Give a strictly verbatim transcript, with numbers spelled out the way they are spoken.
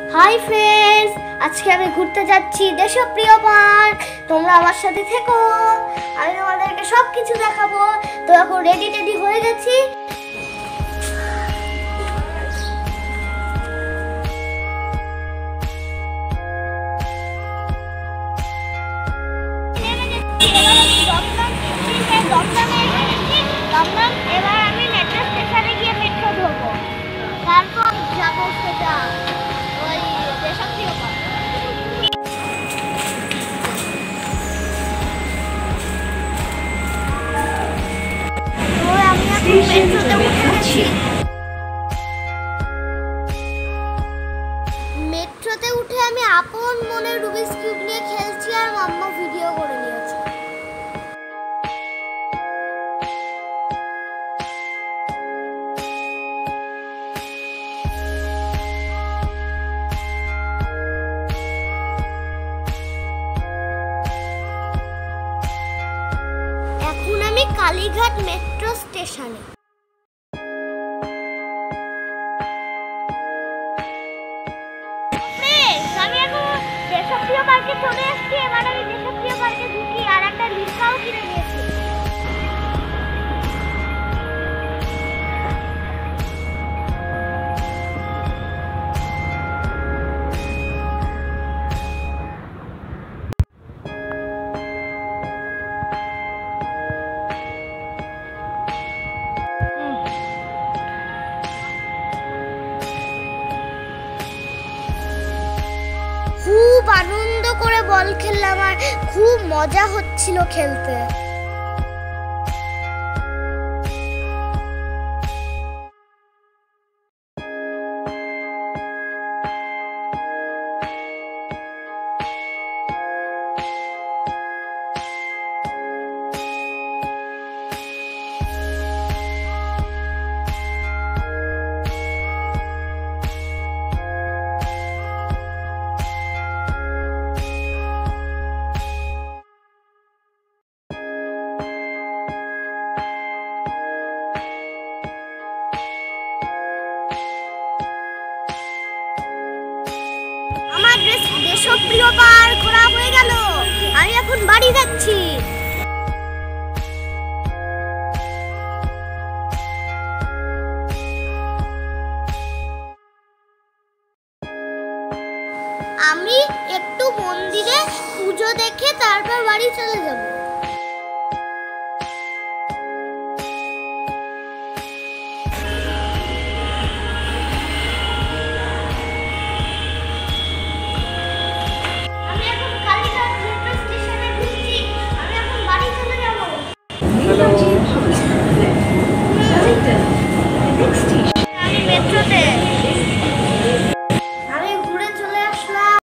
Hi friends, আজকে আমি ঘুরতে যাচ্ছি দেশপ্রিয় পার্ক। তোমরা আমার সাথে থেকো, আমি তোমাদেরকে সব কিছু দেখাবো। তো এখন রেডি টেডি হয়ে গেছি। এবার আমি মেট্রো স্টেশনে গিয়ে মেট্রো ধরবো, তারপর যাবো সেটা ওই দেশপ্রিয় পার্ক। তো আমি এখন মেট্রোতে উঠে গেছি। মেট্রোতে উঠে আমি আপন মনে রুবিক্স কিউব নিয়ে খেলছি আর মাম্মা ভিডিও করে নিয়েছে। এখন আমি কালীঘাট মেট্রো স্টেশনে। আমি এখন দেশপ্রিয় পার্কে চলে এসেছি। এবার আমি দেশপ্রিয় পার্কে ঢুকি আর একটা লিফাও কিনে নিয়েছি। খুব আনন্দ করে বল খেললাম আর খুব মজা হচ্ছিল খেলতে। আমার দেশপ্রিয় পার্ক ঘোরা হয়ে গেল, আমি এখন বাড়ি যাচ্ছি। আমি একটু মন্দিরে পুজো দেখে তারপর বাড়ি চলে যাব। আমি এখন কালীঘাট মেট্রো স্টেশনে ঢুকছি, আমি এখন বাড়ি চলে যাব।